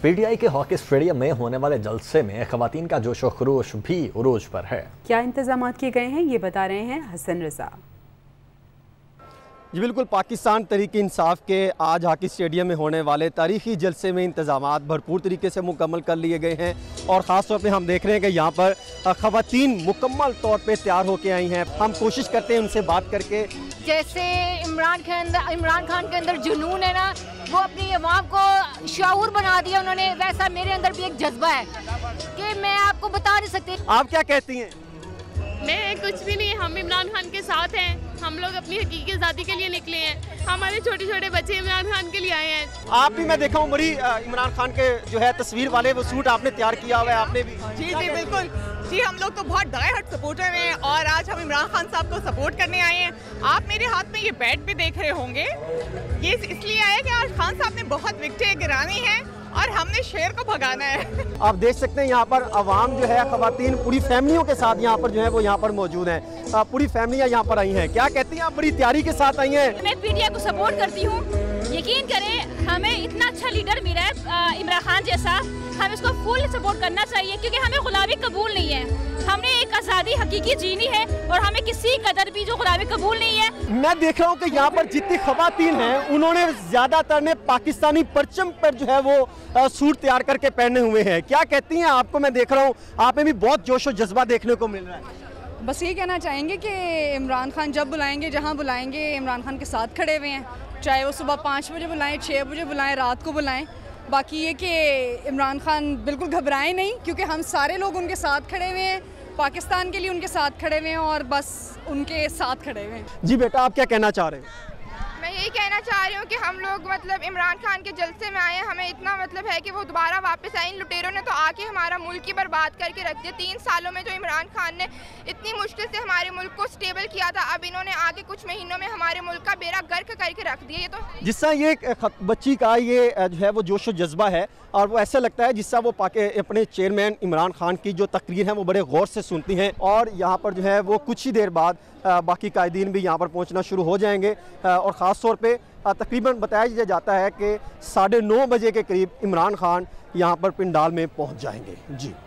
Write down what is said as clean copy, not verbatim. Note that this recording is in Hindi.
पीटीआई के हॉकी स्टेडियम में होने वाले जलसे में खवातीन का जोशो खरोश भी उरूज पर है। क्या इंतजाम किए गए हैं ये बता रहे हैं हसन रजा। जी बिल्कुल, पाकिस्तान तहरीक-ए-इंसाफ के आज हॉकी स्टेडियम में होने वाले तारीखी जलसे में इंतजामात भरपूर तरीके से मुकम्मल कर लिए गए हैं और ख़ास तौर पे हम देख रहे हैं कि यहाँ पर ख़वातीन मुकम्मल तौर पे तैयार होकर आई हैं। हम कोशिश करते हैं उनसे बात करके। जैसे इमरान खान के अंदर जुनून है ना, वो अपनी अवाम को शाऊर बना दिया उन्होंने, वैसा मेरे अंदर भी एक जज्बा है कि मैं आपको बता नहीं सकती। आप क्या कहती हैं? मैं कुछ भी नहीं, हम इमरान खान के साथ हैं। हम लोग अपनी हकीकी आज़ादी के लिए निकले हैं। हमारे छोटे छोटे बच्चे इमरान खान के लिए आए हैं। आप भी, मैं देखा हूँ बड़ी इमरान खान के जो है तस्वीर वाले वो सूट आपने तैयार किया हुआ है, आपने भी। जी जी बिल्कुल जी, हम लोग तो बहुत डाई हार्ड सपोर्टर हैं और आज हम इमरान खान साहब को सपोर्ट करने आए हैं। आप मेरे हाथ में ये बैट भी देख रहे होंगे, ये इसलिए आया कि आज खान साहब ने बहुत विकेटें गिरानी हैं और हमने शेर को भगाना है। आप देख सकते हैं यहाँ पर आवाम जो है, खवातीन पूरी फैमिलियों के साथ यहाँ पर जो है वो यहाँ पर मौजूद हैं। पूरी फैमिलियाँ यहाँ पर आई हैं। क्या कहती हैं आप? बड़ी तैयारी के साथ आई हैं। मैं पीटीआई को सपोर्ट करती हूँ। यकीन करें, हमें इतना अच्छा लीडर मिला है इमरान खान जैसा, हमें इसको फुल सपोर्ट करना चाहिए क्योंकि हमें गुलामी कबूल नहीं है। हमने एक आज़ादी हकीकी जीनी है और हमें किसी कदर भी जो गुलामी कबूल नहीं है। मैं देख रहा हूँ कि यहाँ पर जितनी खवातीन हैं उन्होंने ज़्यादातर ने पाकिस्तानी परचम पर जो है वो सूट तैयार करके पहने हुए हैं। क्या कहती हैं? आपको मैं देख रहा हूँ आप में भी बहुत जोश और जज्बा देखने को मिल रहा है। बस ये कहना चाहेंगे कि इमरान खान जब बुलाएंगे, जहाँ बुलाएंगे, इमरान खान के साथ खड़े हुए हैं, चाहे वो सुबह 5 बजे बुलाएं, 6 बजे बुलाएं, रात को बुलाएं। बाकी ये कि इमरान खान बिल्कुल घबराएं नहीं क्योंकि हम सारे लोग उनके साथ खड़े हुए हैं, पाकिस्तान के लिए उनके साथ खड़े हुए हैं और बस उनके साथ खड़े हुए हैं। जी बेटा, आप क्या कहना चाह रहे हैं? मैं यही कहना चाह रही हूँ कि हम लोग मतलब इमरान खान के जलसे में आए हैं, हमें इतना मतलब है कि वो दोबारा वापस आए। इन लुटेरों ने तो आके हमारा मुल्क की बर्बाद करके रख दिया। 3 सालों में जो इमरान खान ने इतनी मुश्किल से हमारे मुल्क को स्टेबल किया था, अब इन्होंने आके कुछ महीनों में हमारे मुल्क का बेड़ा गर्क करके रख दिया। ये तो जिस तरह ये बच्ची का ये जो है वो जोश और जज्बा है और वो ऐसा लगता है जिस तरह वो अपने चेयरमैन इमरान खान की जो तकरीर है वो बड़े गौर से सुनती हैं और यहाँ पर जो है वो कुछ ही देर बाद बाकी कायदीन भी यहाँ पर पहुँचना शुरू हो जाएंगे और ख़ास तौर पे तकरीबन बताया जाता है कि 9:30 बजे के करीब इमरान खान यहाँ पर पिंडाल में पहुँच जाएंगे। जी।